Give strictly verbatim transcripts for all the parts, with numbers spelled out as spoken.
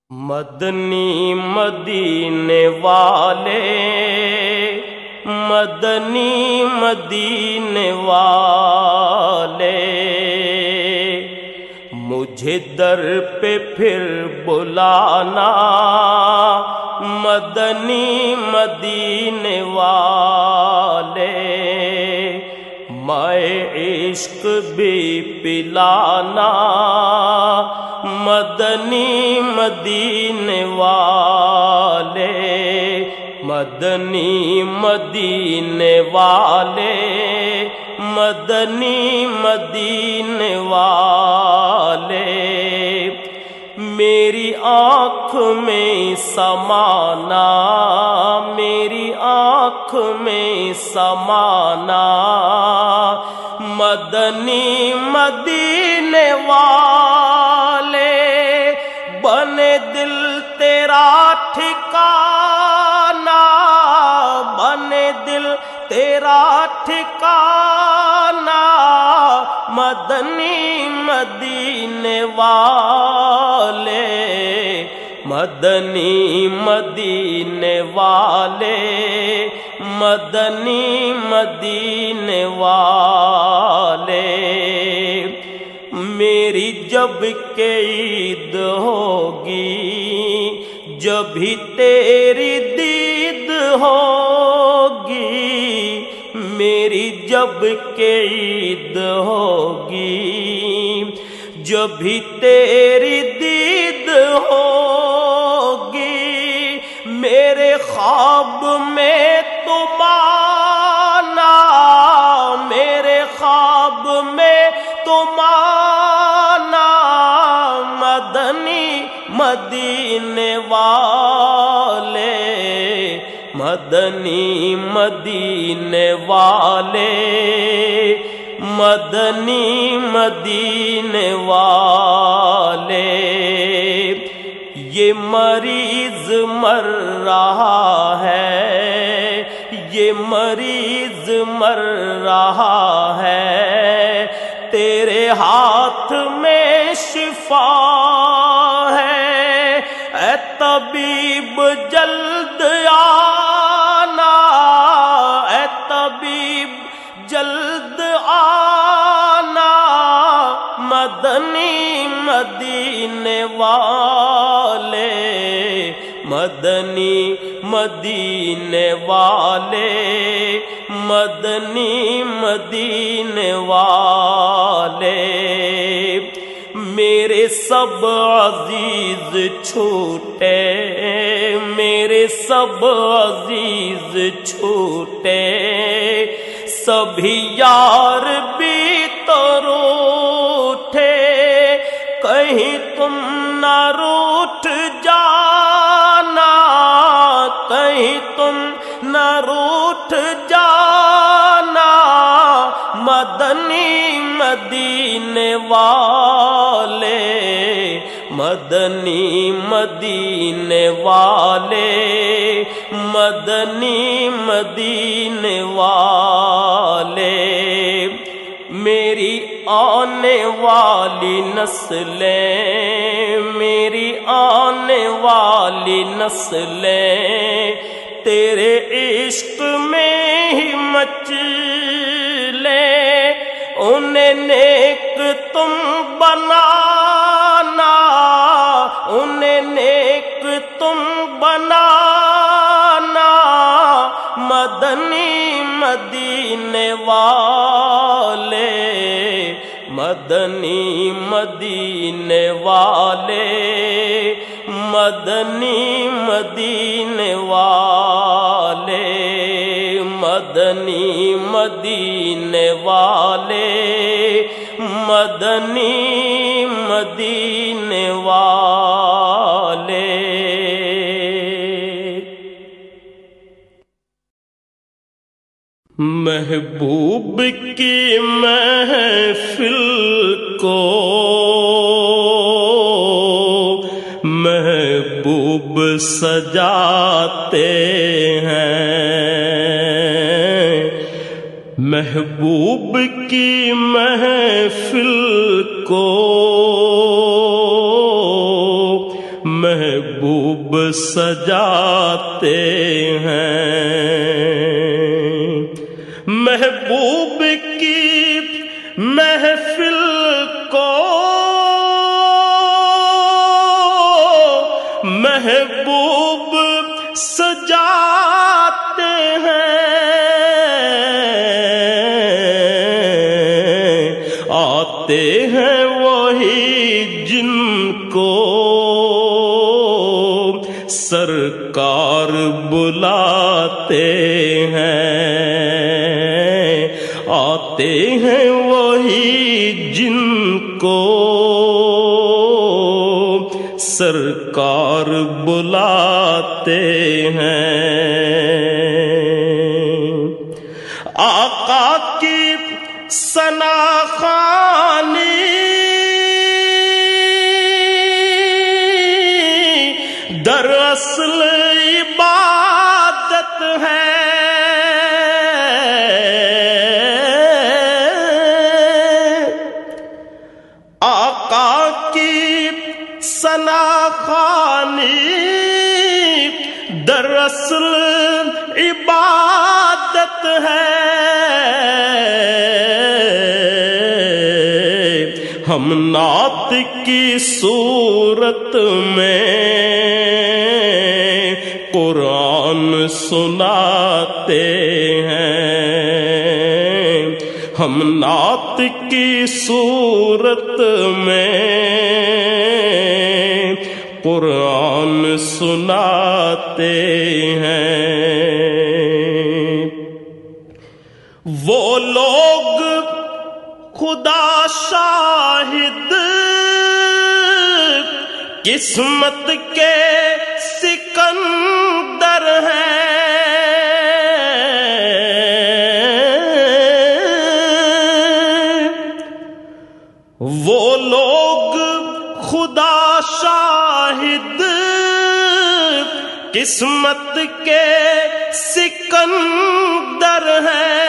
مدنی مدینے والے، مدنی مدینے والے، مجھے در پہ پھر بلانا، مدنی مدینے والے، مائے عشق بھی پلانا، مدنی مدینے والے، مدنی مدینے والے، مدنی مدینے والے، میری آنکھ میں سمانا، میری آنکھ میں سمانا، مدنی مدینے والے، بنے دل تیرا ٹھکانا، بنے دل تیرا ٹھکانا، مدنی مدینے والے، مدنی مدینے والے، مدنی مدینے والے، میری جب کہ عید ہوگی، جب ہی تیری دید ہوگی، میری جب کہ عید ہوگی، جب ہی تیری دید ہوگی، میرے خواب میں تم آنا، میرے خواب میں تم آنا، مدنی مدینے والے، مدنی مدینے والے، مدنی مدینے والے، یہ مریض مر رہا ہے، یہ مریض مر رہا ہے، تیرے ہاتھ میں شفا ہے، اے طبیب جلد آنا، اے طبیب جلد آنا، مدنی مدینے والے، مدنی مدینے والے، مدنی مدینے والے، میرے سب عزیز چھوٹے، میرے سب عزیز چھوٹے، سبھی یار بھی تو روٹھے، کہیں تم نہ روٹھ جانا، کہیں تم نہ روٹھ جانا، مدنی مدینے والے، مدنی مدینے والے، مدنی مدینے والے، میری آنے والی نسلیں، میری آنے والی نسلیں، تیرے عشق میں ہی مچلے، انہیں نیک تم بنانا، انہیں نیک تم بنانا، مدنی مدینے والے، مدنی مدینے والے، مدنی مدینے والے، مدنی مدینے والے، مدنی مدینے والے۔ محبوب کی محفل کو محبوب سجاتے ہیں، محبوب کی محفل کو محبوب محبوب سجاتے ہیں، محبوب کی محفل کو محبوب سجاتے ہیں، آتے ہیں وہی جن کو سرکار بلاتے ہیں، آتے ہیں وہی جن کو سرکار بلاتے ہیں۔ آقا کی ثنا خوانی دراصل عبادت ہے، آقا کی ثنا خوانی دراصل عبادت ہے، ہم نعت کی صورت میں قرآن سناتے ہیں، ہم نعت کی صورت میں قرآن سناتے ہیں۔ وہ لوگ خدا شاہد قسمت کے سکندر ہیں، وہ لوگ خدا شاہد قسمت کے سکندر ہیں،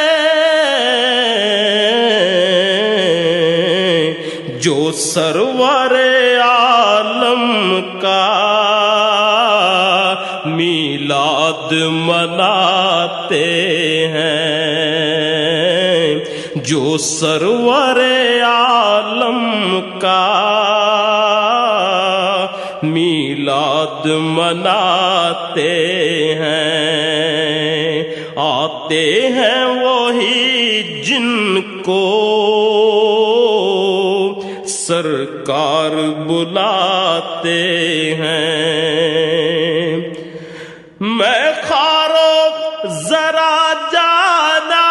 جو سرور عالم کا میلاد مناتے ہیں، جو سرور عالم کا میلاد مناتے ہیں، آتے ہیں وہی جن کو سرکار بلاتے ہیں۔ میں خارو ذرا جانا،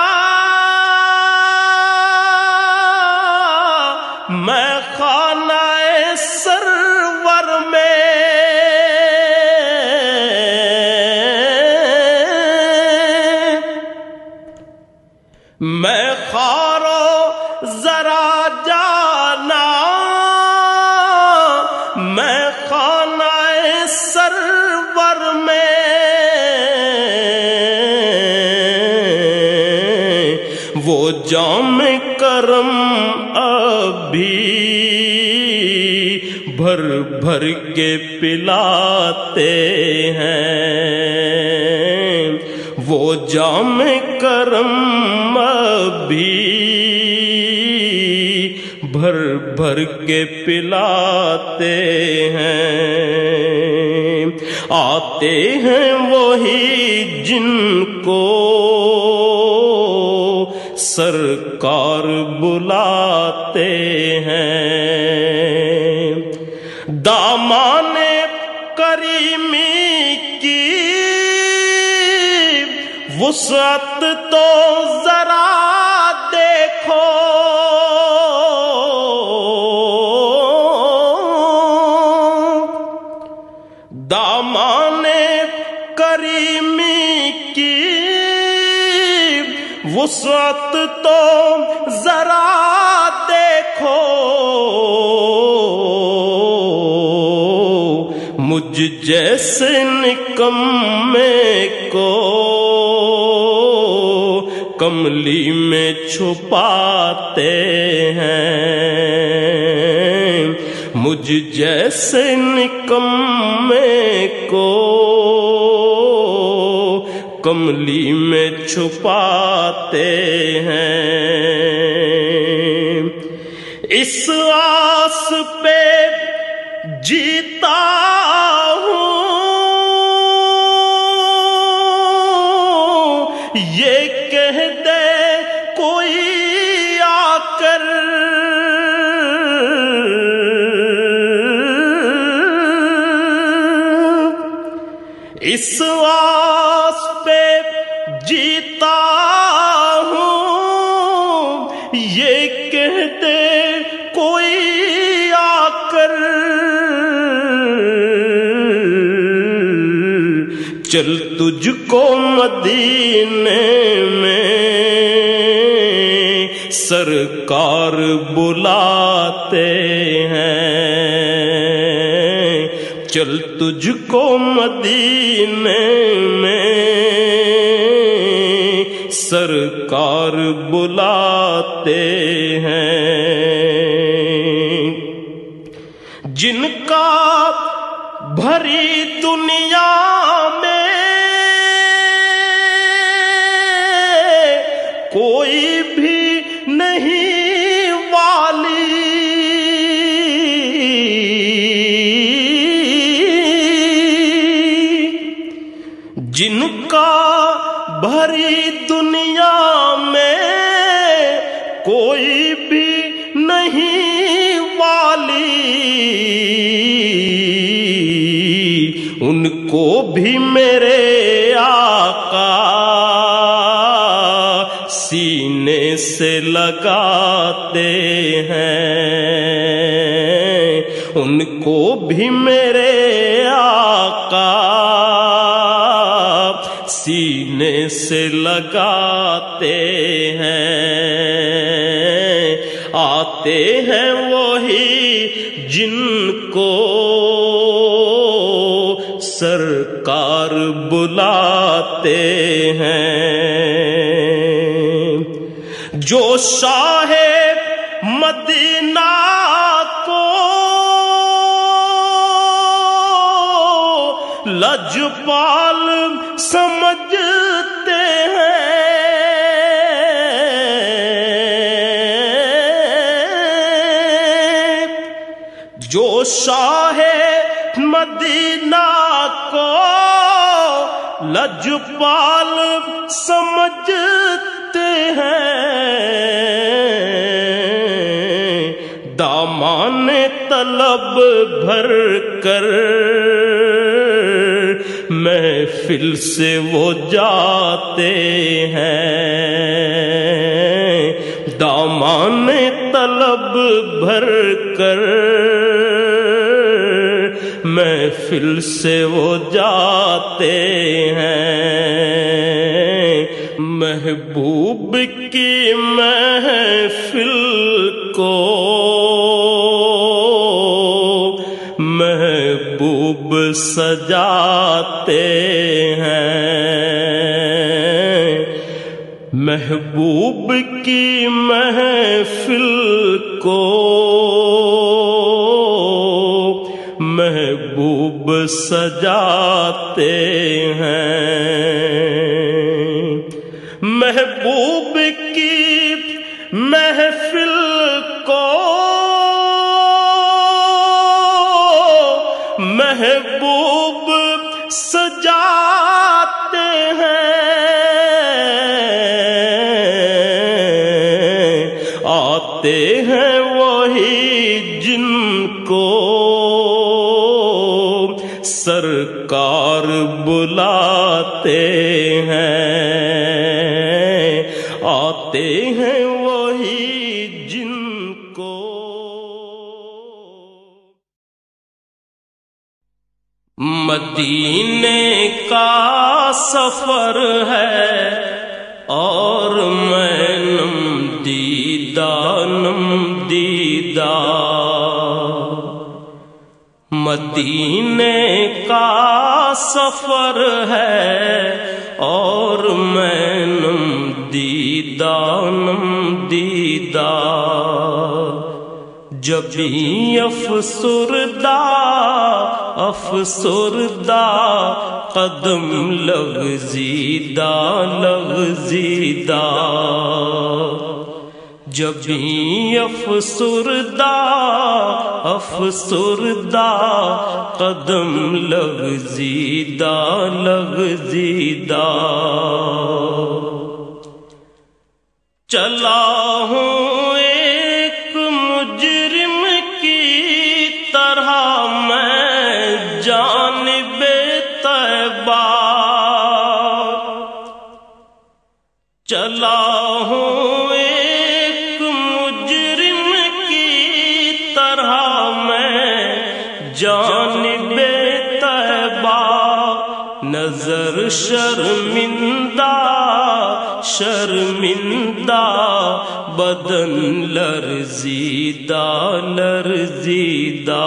میں خانہ سرور میں میں خارو ذرا جانا، میں خانہ سرور میں وہ جام کرم ابھی بھر بھر کے پلاتے ہیں، وہ جام کرم ابھی بھر بھر کے پلاتے ہیں، آتے ہیں وہی جن کو سرکار بلاتے ہیں۔ دامان کریمی کی وسعت تو ذرا دیکھو، دامان کریمی کی وسعت تو ذرا دیکھو، مجھ جیسے نکمے کو کملی میں چھپاتے ہیں، مجھ جیسے نکمے کو کملی میں چھپاتے ہیں، اس آس پہ جیتا ہوں یہ کہہ دے کوئی آ کر اس آس پہ جیتا ہوں یہ کہہ دے کوئی آ کر چل تجھ کو مدینے میں سرکار بلاتے ہیں، چل تجھ کو مدینے میں سرکار بلاتے ہیں، جن کا بھری دنیا میں کوئی بھی نہیں والی، جن کا بھری دنیا میں کوئی بھی نہیں والی، ان کو بھی میرے آقا سینے سے لگاتے ہیں، ان کو بھی میرے آقا سینے سے لگاتے ہیں، آتے ہیں وہی جن کو سرکار بلاتے ہیں، جو شاہ مدینہ کو لجپال سمجھتے ہیں، جو شاہ مدینہ کو لجپال سمجھتے ہیں، دامان طلب بھر کر محفل سے وہ جاتے ہیں، دامان طلب بھر کر محفل سے وہ جاتے ہیں، محبوب کی محفل کو محبوب سجاتے ہیں، محبوب کی محفل کو محبوب سجاتے ہیں، محبوب کی محفل کو محبوب سجاتے ہیں، آتے ہیں وہی جن کو سرکار بلاتے ہیں، آتے ہیں وہی جن کو مدینے کا سفر ہے اور میں نم دیدہ نم دیدہ، مدینے کا سفر ہے اور میں نم دیدہ نم دیدہ، جبھی افسردہ افسردہ قدم لغزیدہ لغزیدہ، جبھی افسردہ افسردہ قدم لغزیدہ لغزیدہ، چلا ہوں ایک مجرم کی طرح میں جانب طیبہ، چلا ہوں ایک مجرم کی طرح میں جانب طیبہ، نظر شرمندہ شرمندہ بدن لرزیدہ لرزیدہ،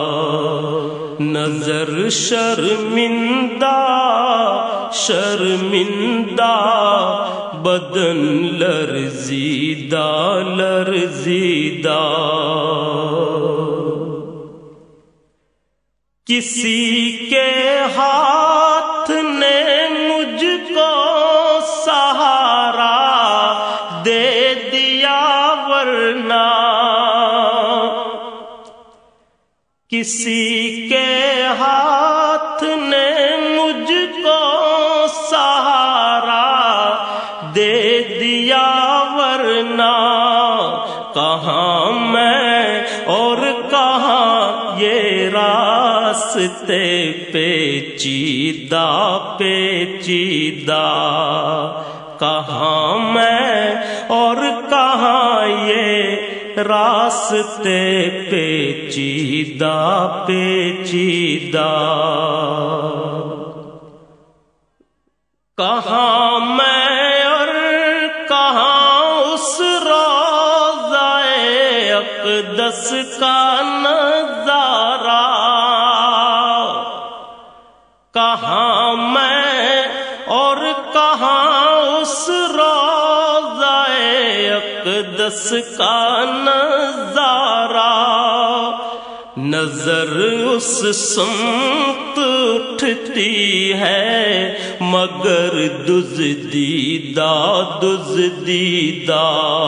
نظر شرمندہ شرمندہ بدن لرزیدہ لرزیدہ، کسی کے ہاتھ نے مجھ کو سہارا دے دیا ورنہ، کسی کے ہاتھ نے مجھ کو سہارا دے دیا ورنہ، کہاں میں اور کہاں یہ راستے پیچیدہ پیچیدہ، کہاں میں اور کہاں یہ راستے پیچیدہ پیچیدہ، کہاں میں اور کہاں اس روضہ اقدس کا نظارہ، کہاں میں اور کہاں اس روضہ اقدس کا نظارہ، نظر اس سمت اٹھتی ہے مگر دزدیدہ دزدیدہ،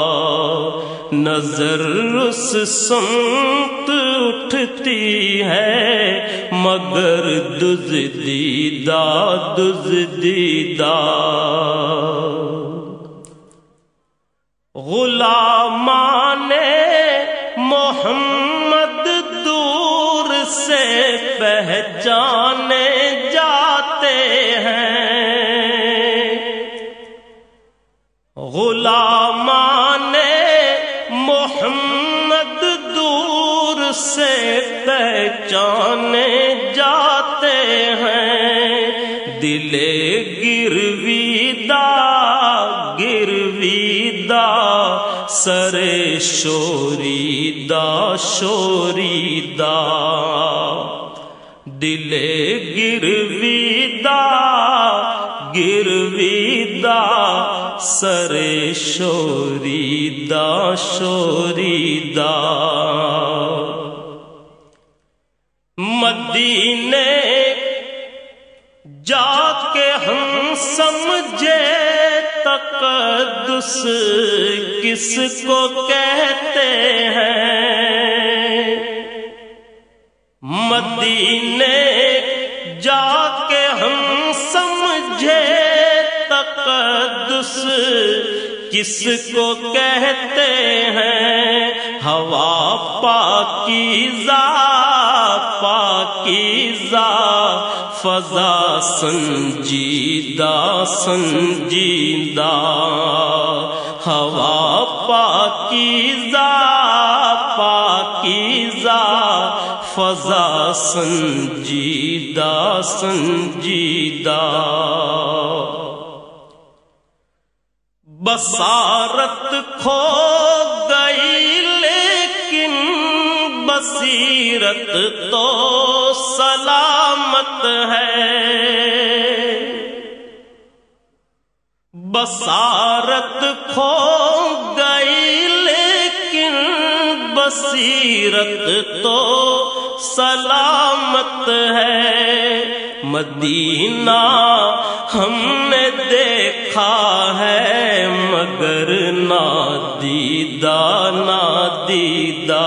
نظر اس سمت اٹھتی ہے مگر دزدیدہ دزدیدہ، غلامان محمد دور سے پہچانے جاتے ہیں، غلامان محمد دور سے پہچانے جاتے ہیں، دل گرویدہ گرویدہ سر شوریدہ شوریدہ، دل گرویدہ گرویدہ سر شوریدہ شوریدہ، مدینے جا کے ہم سمجھے تقدس کس کو کہتے ہیں، مدینے جا کے ہم سمجھے تقدس کس کو کہتے ہیں، ہوا پاکیزہ پاکیزہ فضا سنجیدہ سنجیدہ، ہوا پاکیزہ پاکیزہ فضا سنجیدہ سنجیدہ، بصارت کھو گئی لیکن بصیرت تو سلامت ہے، بصارت کھو گئی لیکن بصیرت تو سلامت ہے، مدینہ ہم نے دیکھا ہے مگر نادیدہ نادیدہ،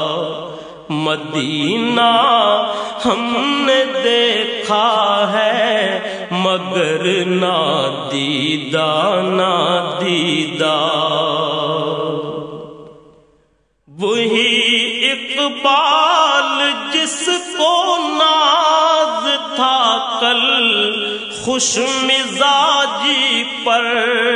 مدینہ ہم نے دیکھا ہے مگر نادیدہ نادیدہ۔ وہی اقبال جس کو ناز تھا کل خوش مزاجی پر،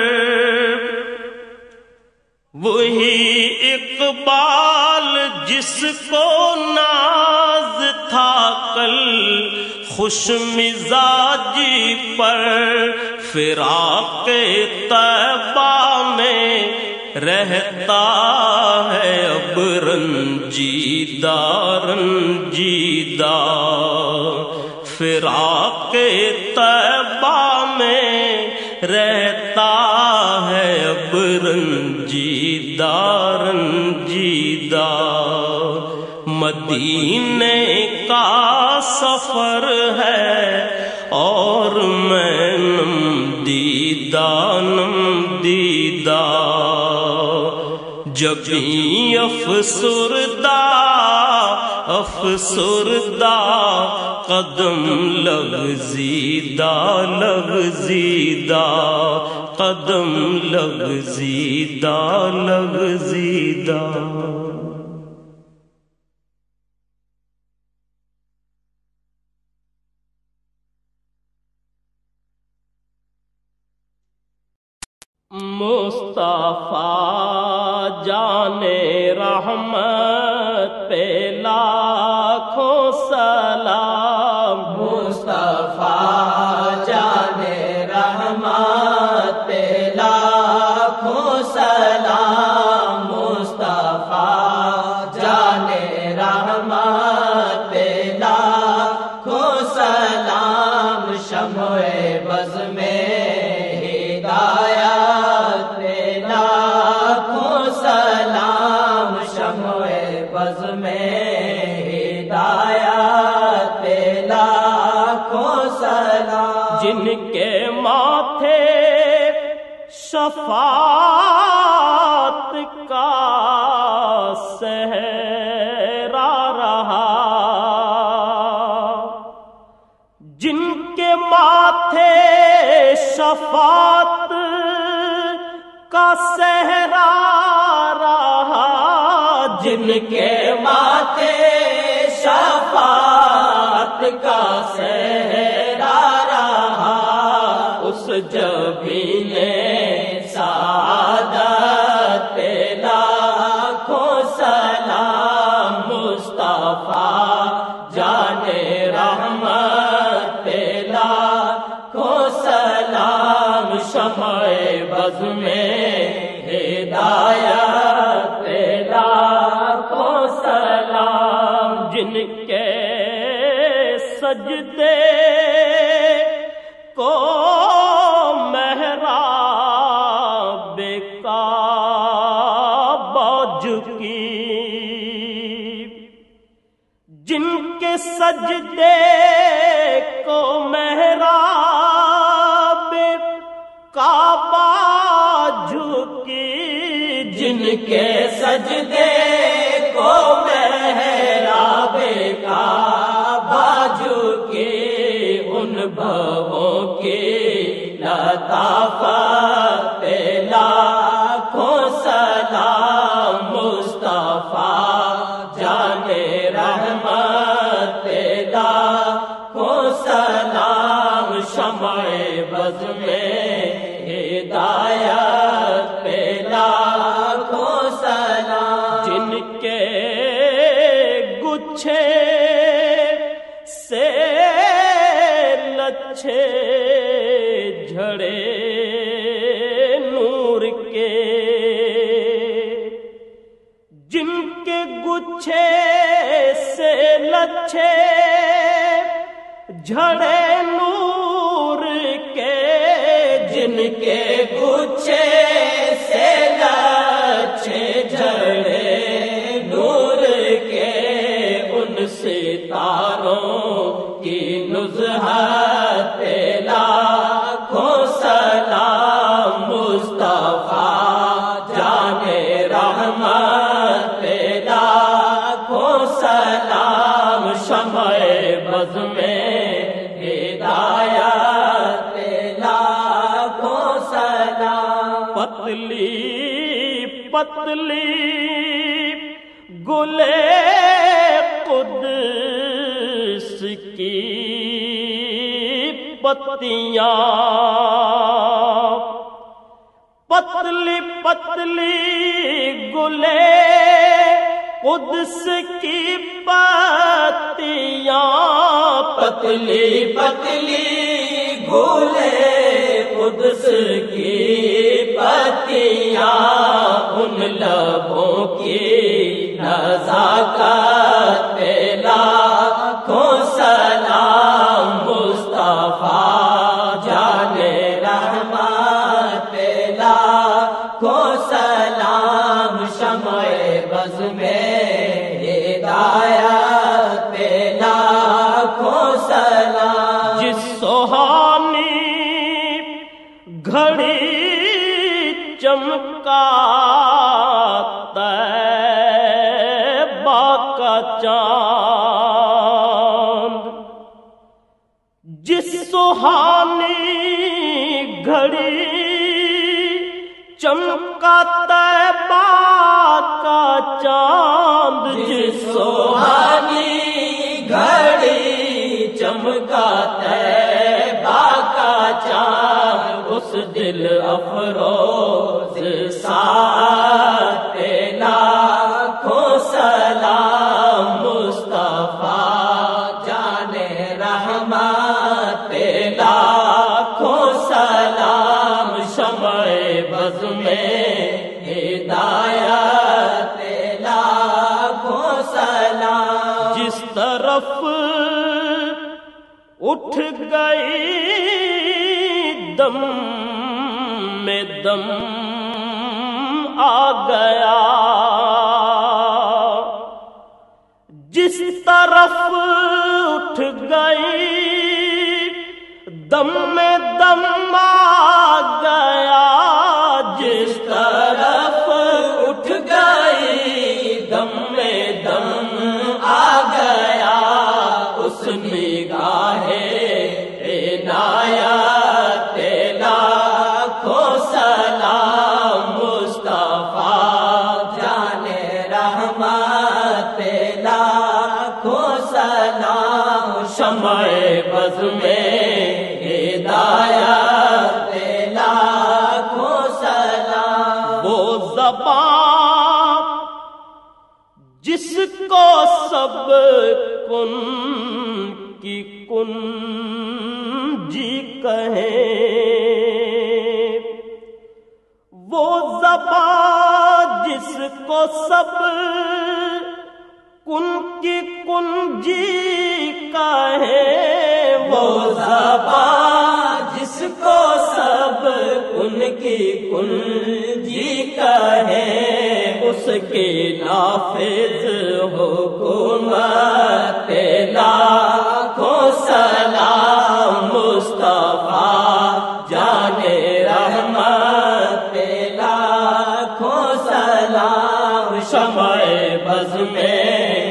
وہی اقبال جس کو ناز تھا کل خوش مزاجی پر، فراق طیبہ میں رہتا ہے اب رنجیدہ رنجیدہ، فراق طیبہ میں رہتا ہے اب رنجیدہ رنجیدہ۔ مدینے کا سفر ہے اور میں نم دیدہ نم دیدہ، جبیں افسردہ افسردہ قدم لغزیدہ لغزیدہ، قدم لغزیدہ لغزیدہ۔ مصطفیٰ جان رحمت پہ لاکھوں سلام، مصطفیٰ جان رحمت پہ لاکھوں سلام، مصطفیٰ جان رحمت پہ لاکھوں سلام، شمع بز میں بز میں ہدایت پہ لاکھوں سلام، جن کے ماتھے شفاعت کا صحرا رہا، جن کے ماتھے شفاعت کا صحرا رہا، جن کے ماتھے شفاعت کا صحرا رہا، اس جبین سعادت پہ لاکھوں سلام، مصطفیٰ جان رحمت پہ لاکھوں سلام، شمع بز میں ہدایت پہ لاکھوں سلام، جن کے سجدے کو محراب کعبہ جھکی، جن کے سجدے کو محراب کعبہ جھکی، جن کے سجدے کو محراب کعبہ جھکی، ان بھووں کی لطافت پہ لاکھوں سلام، مصطفیٰ جان رحمت پہ لاکھوں سلام، شمع بز میں ہدایت پہ لاکھوں سلام، جن کے گچھے سے لچھے جھڑے نور کے، جن کے گچھے سے لچھے جھڑے نور کے، جن کے گچھے سے لچھے جھڑے نور یاروں کی نزہت پہ لاکھوں سلام مصطفیٰ جان رحمت پہ لاکھوں سلام شمع بز میں ہدایت پہ لاکھوں سلام پتلی پتلی گلے قدس کی پتیاں پتلی پتلی گلے قدس کی پتیاں پتلی پتلی گلے قدس کی پتیاں ان لبوں کی نزاکت پہ لاکھوں سلام مصطفیٰ جان رحمت پہ لاکھوں سلام شمع بز میں ہدایت پہ لاکھوں سلام جس سہانی گھڑی چمکا طیبہ کا چاند جس سہانی گھڑی چمکا طیبہ کا چاند جس سہانی گھڑی چمکا طیبہ کا چاند اس دل افروز ساتھ پہ لاکھوں سلام مصطفیٰ جان رحمت پہ لاکھوں سلام شمع بز میں ہدایت پہ لاکھوں سلام جس طرف اٹھ گئی دم میں دم آ گیا جس طرف اٹھ گئی دم میں دم آ گیا جس طرف اٹھ گئی دم میں دم آ گیا اس نگاہ عنایت پہ لاکھوں سلام مصطفیٰ جان رحمت پہ لاکھوں سلام شمع بز میں ہدایت پہ لاکھوں سلام وہ زبان جس کو سب کن کی کنجی کہیں وہ زبان جس کو سب کن کی کنجی کہیں وہ زبان جس کو سب ان کی کنجی کہیں اس کے نافذ حکومت پہ لاکھوں سلام مصطفیٰ جان رحمت پہ لاکھوں سلام شمع بز میں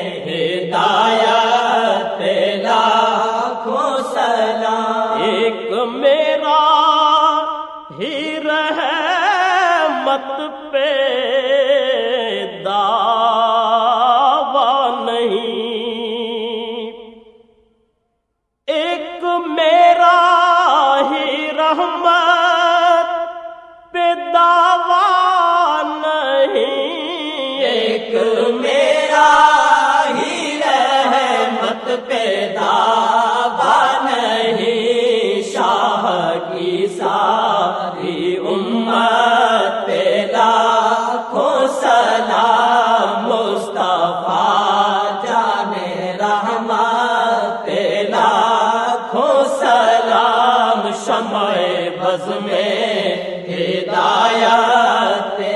ہدایت پہ لاکھوں سلام ایک میرا ہی رحمت پہ دعویٰ نہیں ایک میرا ہی رحمت پہ دعویٰ نہیں ایک میرا ہی رحمت پہ دعویٰ نہیں شاہ کی ساری امت پہ لاکھوں سلام مصطفیٰ جان رحمت پہ لاکھوں سلام شمع بز میں ہدایت پہ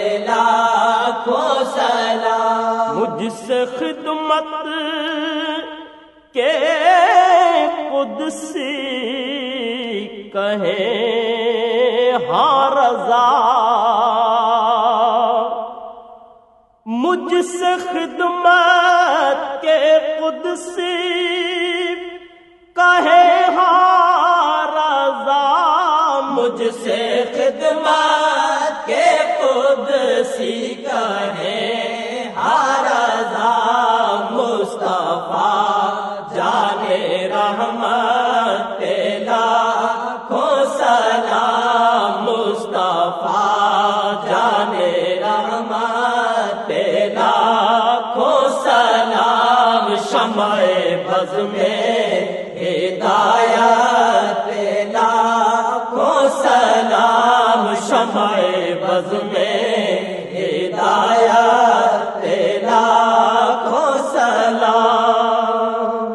لاکھوں سلام مجھ سے خدمت کے قدسی کہیں ہاں رضا، مجھ سے خدمت کے قدسی کہے ہاں رضا، مجھ سے خدمت کے قدسی کہے ہاں رضا، مصطفیٰ جانے رحمت پہ لاکھوں سلام، مصطفیٰ جانے رحمت پہ لاکھوں سلام، شمع بز میں ہدایت پہ لاکھوں سلام، شمع بز میں ہدایت پہ لاکھوں سلام۔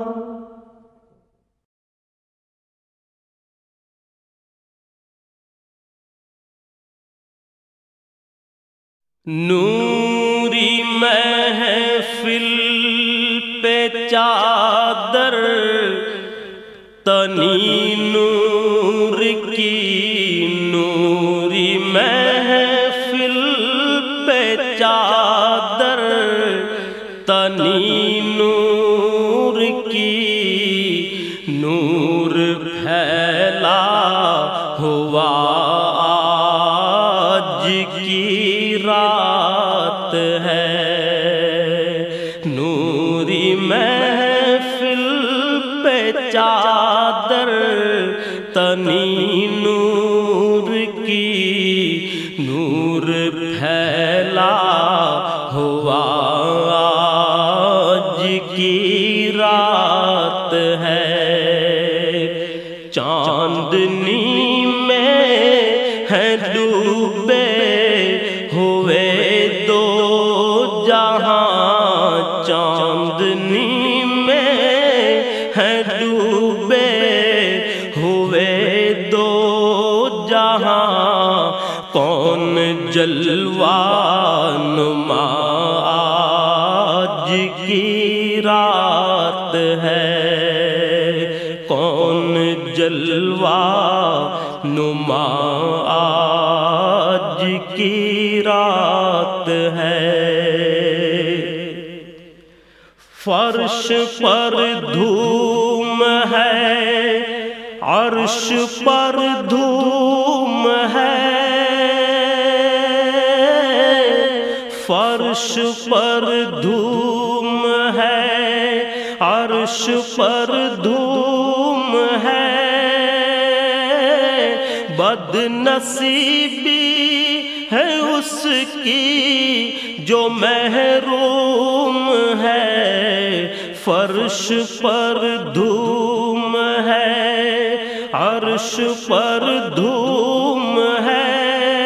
نوری محفل پہ چادر تنی نور کی، نوری محفل پہ چادر تنی نور کی، نور پھیلا ہوا آج کی رات ہے، نوری محفل پہ چادر تنی نور کی، نور پھیلا ہوا آج کی رات ہے، چاندنی میں ہے ڈوبے ہوئے دو جہاں، چاندنی میں ہے ڈوبے ہوئے دو جہاں، کون جلوہ نما آج کی رات ہے، کون جلوہ نما آج کی رات ہے، فرش پر دھوم ہے، عرش پر دھوم ہے، فرش پر دھوم ہے، عرش پر دھوم ہے، بد نصیبی ہے اس کی جو محروم ہے، فرش پر دھوم ہے، عرش پر دھوم ہے،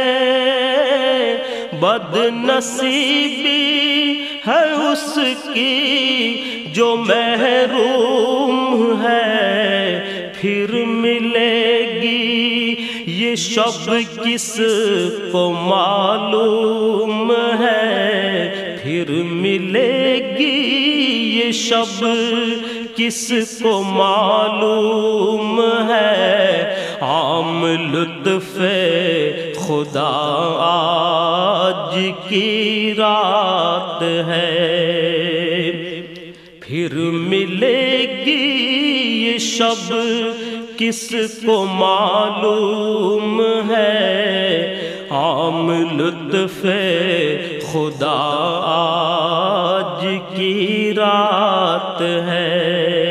بد نصیبی ہے اس کی جو محروم ہے، پھر ملے گی یہ شب کس کو معلوم ہے، پھر ملے گی یہ شب کس کو معلوم ہے، عام لطف خدا آج کی رات ہے، پھر ملے گی یہ شب کس کو معلوم ہے، عام لطف خدا آج کی رات ہے،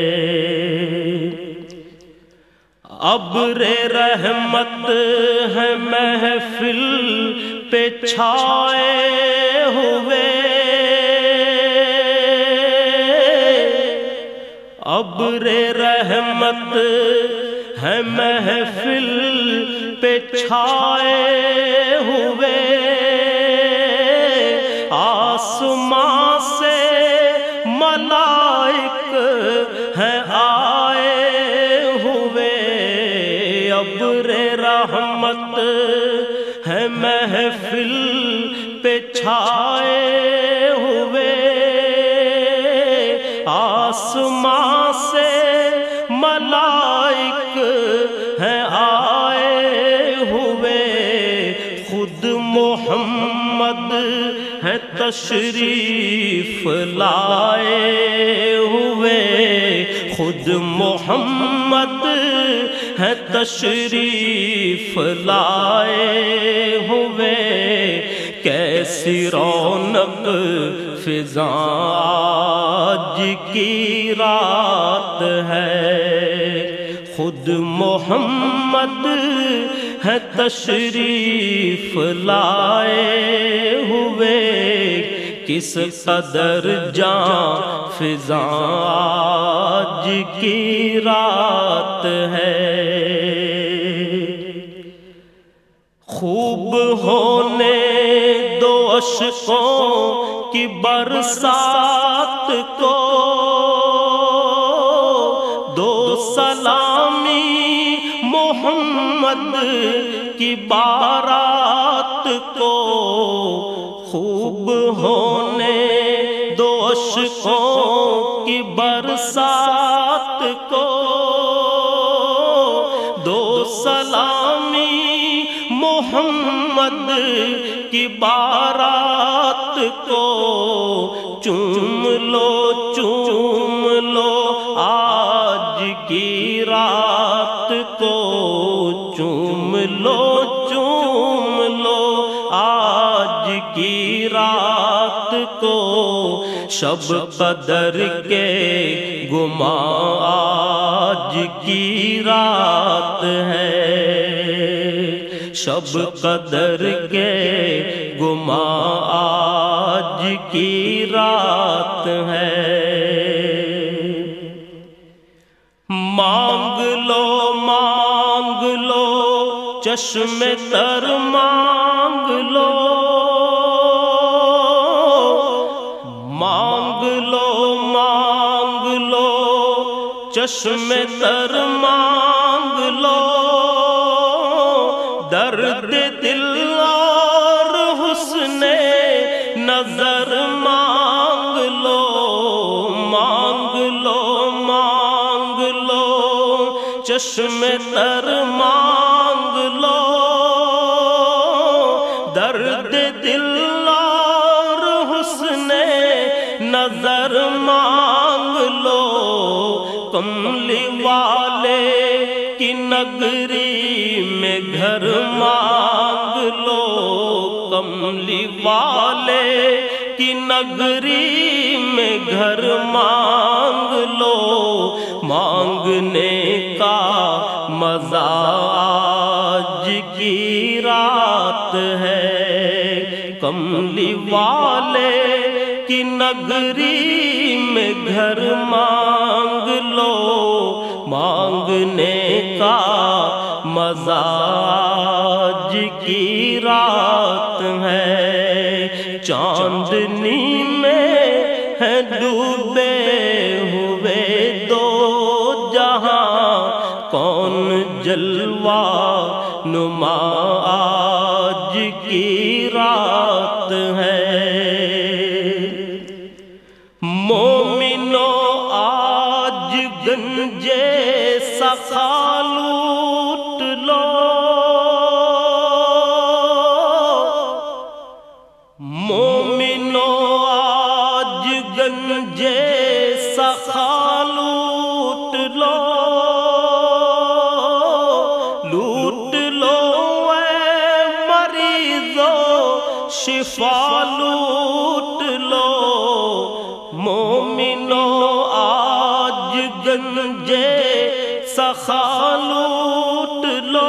ابر رحمت ہے محفل پہ چھائے ہوئے، ابر رحمت ہے محفل پہ چھائے ہوئے، آسمان سے ملائک ہیں آئے ہوئے، ابر رحمت ہے محفل پہ چھائے ہوئے، آسمان سے ملائک تشریف لائے ہوئے، خود محمد ہے تشریف لائے ہوئے، کیسی رونق فضا آج کی رات ہے، خود محمد ہے تشریف لائے ہوئے، کس قدر جاں فضا آج کی رات ہے، خوب ہونے دو عشقوں کی برسات کو، دو سلامی محمد کی بارات کو، خوب ہونے دو عشقوں کی برسات کو، دو سلامی محمد کی بارات کو، چوم لو چوم لو آج کی رات کو، چوم لو چوم لو آج کی رات کو، شب قدر کے گماں آج کی رات ہے، شب قدر کے گماں آج کی رات ہے، مانگ لو مانگ لو چشم تر مانگ لو، مانگ لو مانگ لو چشم تر مانگ لو، درد دل اور حسن نظر مانگ لو، مانگ لو مانگ لو چشم تر مانگ لو، درد دل اور حسن نظر مانگ لو، کملی والے کی نگری میں گھر مانگ لو، کملی والے کی نگری میں گھر مانگ لو، مانگنے کا مزہ آج کی رات ہے، کملی والے کی نگری میں گھر مانگ لو، مانگنے کا مزہ آج کی رات ہے، چاندنی میں ہے ڈوبے ہوئے دو جہاں، کون جلوہ نما آج کی رات ہے، مومنو آج گنجے سخا لوٹ لو، مومنو آج گنجے سخا لوٹ لو، لوٹ لو اے مریضو شفا لوٹ لو، مومنو آج گنجے سخا لوٹ لو،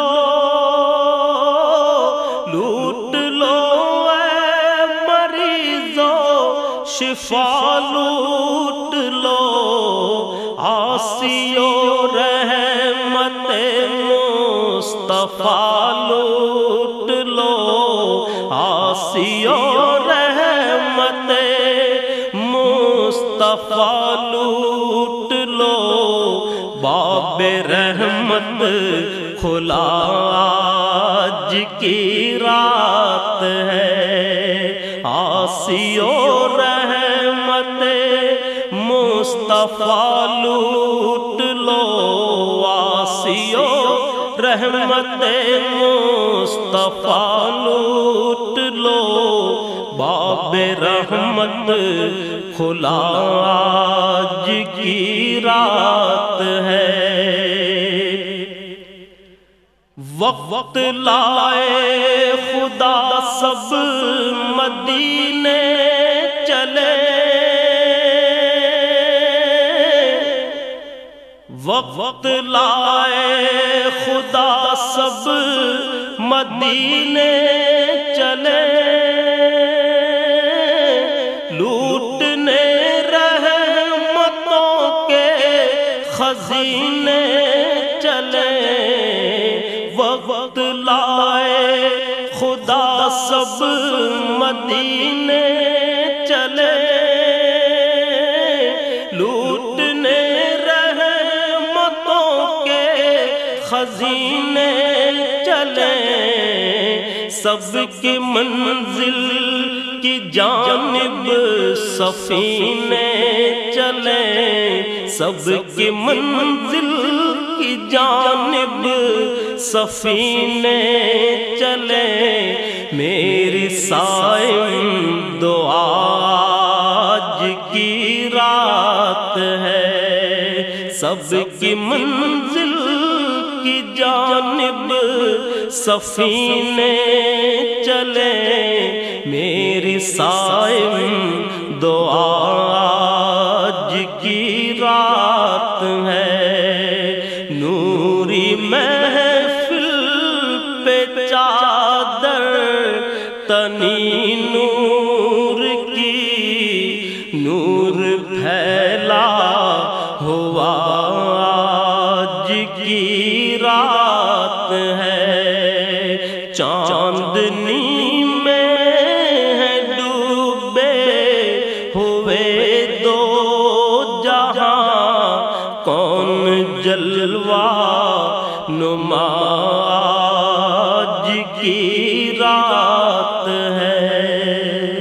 لوٹ لو اے مریضو شفا لوٹ لو، عاصیو رحمت مصطفیٰ لوٹ لو، عاصیو رحمت مصطفیٰ لوٹ لو، باب رحمت کھلا آج کی رات ہے، عاصیو رحمت مصطفیٰ لوٹ لو، عاصیو رحمت مصطفیٰ لوٹ لو، باب رحمت کھلا آج کی رات ہے، وقت لائے خدا سب مدینے چلے، وقت لائے خدا سب مدینے چلے، لوٹنے رحمتوں کے خزینے چلے، وقت لائے خدا سب مدینے چلے، لوٹنے رحمتوں کے خزینے چلے، سب کی منزل کی جانب سفینے چلے، سب کی منزل کی جانب سفینے چلے، میری صائم دعا آج کی رات ہے، سب کی منزل کی جانب سفینے چلے، میری صائم دعا آج کی رات ہے، نوری محفل پہ چادر تنی نور کی، نور پھیلا ہوا آج کی رات ہے، چاندنی میں ہے ڈوبے ہوئے دو جہاں، کون جلوہ نما آج کی رات ہے۔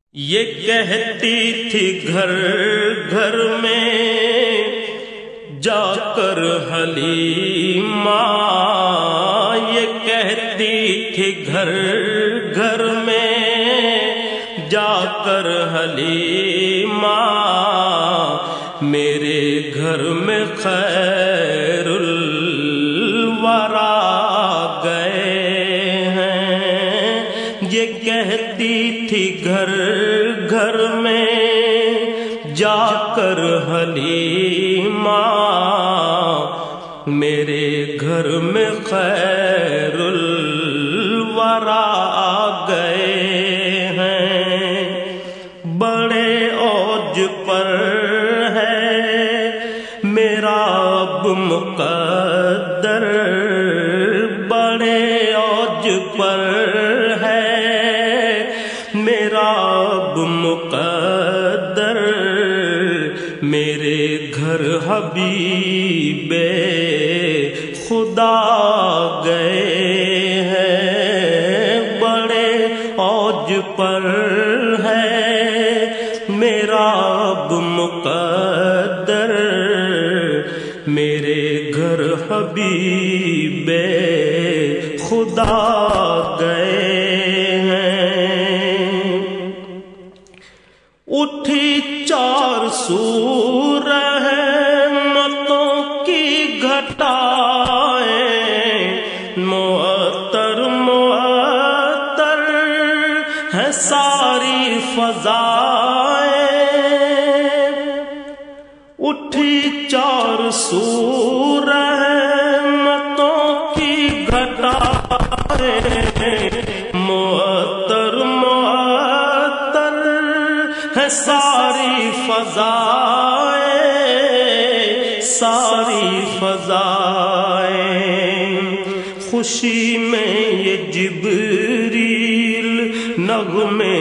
یہ کہتی تھی گھر گھر میں جا کر حلیمہ، یہ کہتی تھی گھر گھر میں جا کر حلیمہ، میرے گھر میں خیر الورا گئے ہیں۔ یہ کہتی تھی گھر گھر میں جا کر حلیمہ، میرے گھر میں خیر الورا گئے ہیں۔ بڑے اوج پر ہے میرا اب مقدر، بڑے اوج پر ہے میرا اب مقدر، میرے گھر حبیب خدا گئے ہیں۔ بڑے اوج پر ہے میرا اب مقدر، میرے گھر حبیب خدا گئے ہیں۔ اٹھی چار سو رحمتوں کی گھٹائیں، معطر معطر ہے ساری فضائیں، اٹھی چار سو رحمتوں کی گھٹائیں، معطر معطر ہے ساری فضائیں، ساری فضائیں۔ خوشی میں یہ جبریل نغمے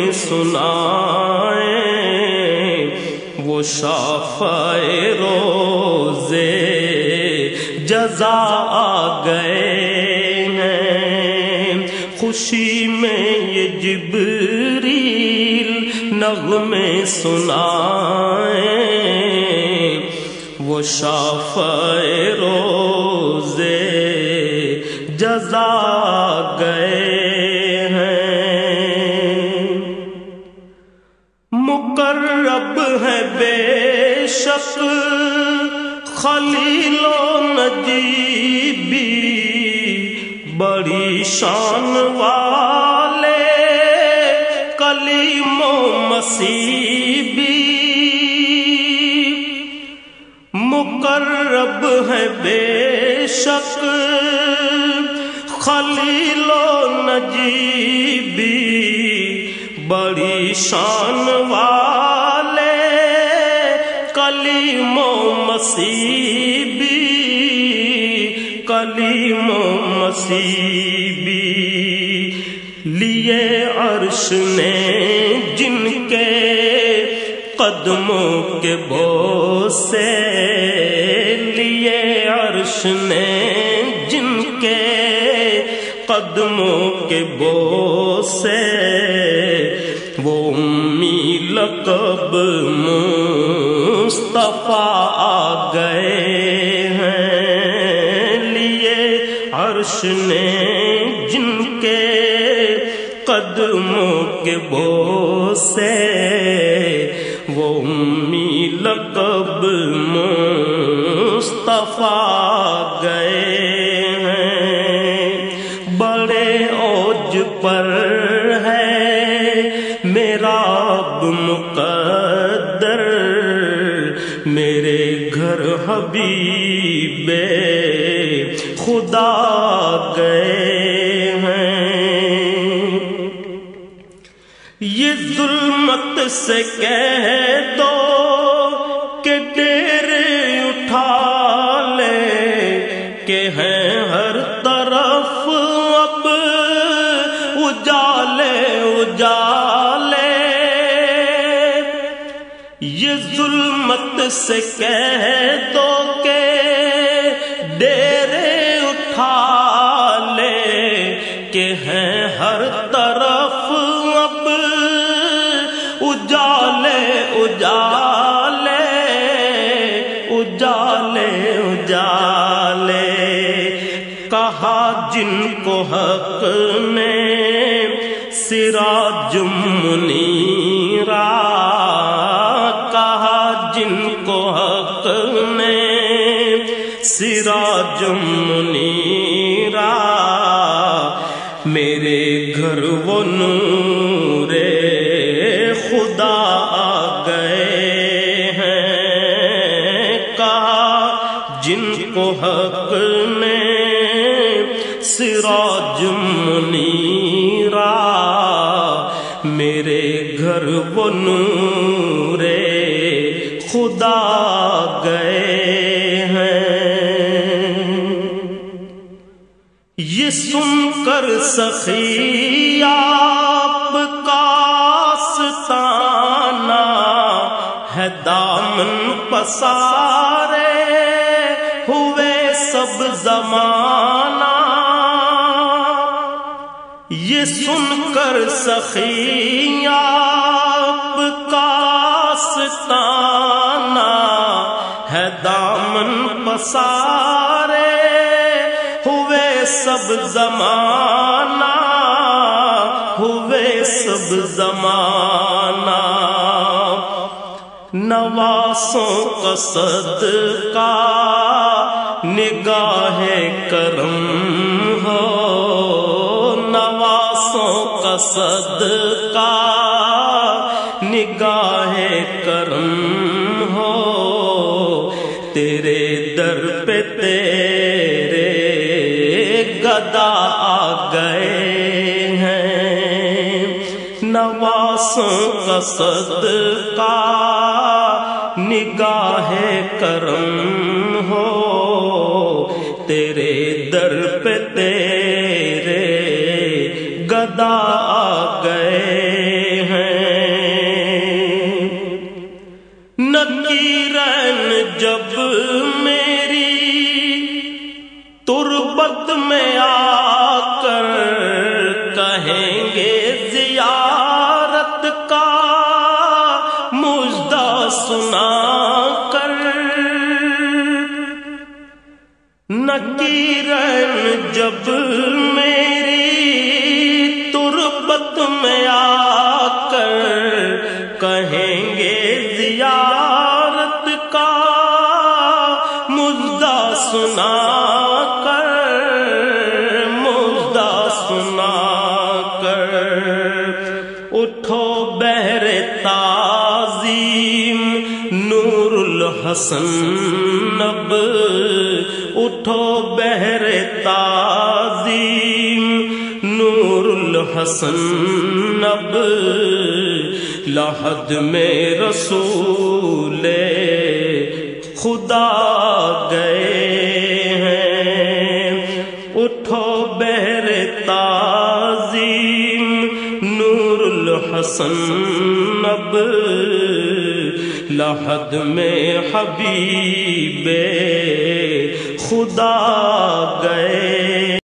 سنائیں، وہ شافع روزے جزا آ گئے ہیں۔ خوشی میں یہ جبریل نغمے سنائیں، وہ شافع روزے جزا گئے ہیں۔ مقرب ہے بے شک خلیل و نجیبی، بڑی شان والے کلیم و مسیبی، مقرب ہے بے شک خلیل و نجیبی، بڑی شان والے کلیم و مسیبی، کلیم و مسیبی، لیے عرش نے جن کے قدموں کے بوسے، لیے عرش نے جن کے قدموں کے بوسے، وہ امی لقب مصطفیٰ آ گئے ہیں۔ لیے عرش نے جن کے قدموں کے بوسے، وہ امی لقب مصطفیٰ گئے ہیں۔ بڑے اوج پر ہے میرا اب مقدر، میرے گھر حبیب خدا گئے ہیں۔ یہ ظلمت سے کہہ دو کہ ڈیرے اٹھا لے، کہ ہیں ہر طرف اب اجالے اجالے، یہ ظلمت سے کہہ دو کہ ڈیرے اٹھا لے، کہ ہیں ہر طرف اب اجالے اجالے کہا جن کو حق نے سراج منیرا، کہا جن کو حق نے سراج منیرا، میرے گھر وہ نور خدا آ گئے ہیں، کہا جن کو حق نے سراج منیرا، میرے گھر وہ نور خدا گئے ہیں۔ یہ سن کر سخی آپ کا آستانہ ہے دامن پسارے ہوئے سب زمانہ، یہ سن کر سخی آپ کا آستانہ ہے دامن پسارے ہوئے سب زمانہ، ہوئے سب زمانہ، نواسوں کا صدقہ نگاہ کرم ہو، نواسوں کا صدقہ نگاہ کرم ہو، تیرے در پہ تیرے گدا آ گئے ہیں، نواسوں کا صدقہ نگاہ کرم ہو، تیرے در پہ تیرے گدا آ گئے ہیں۔ نکیرن جب میری تربت میں آ کر کہیں گے زیارت کا مژدہ سنا کر، نکیرن جب میری تربت میں آ کر کہیں گے زیارت کا مژدہ سنا کر، مژدہ سنا کر، اٹھو بحر تعظیم نور الحسن اب، اٹھو بحر تعظیم نور الحسن اب، لحد میں رسول خدا گئے ہیں، اٹھو بحر تعظیم نور الحسن اب، لحد میں حبیب خدا گئے۔